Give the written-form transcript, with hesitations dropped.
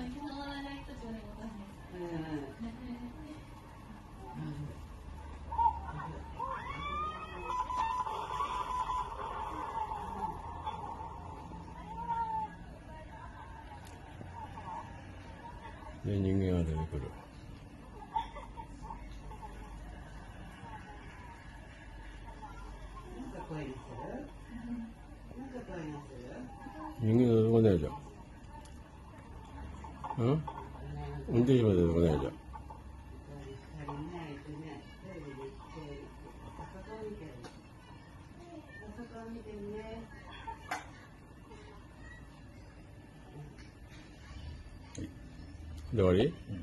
で、人間が出てくる。人間が出てこないじゃん。うん？運転手まで出てこないじゃん。で終わり？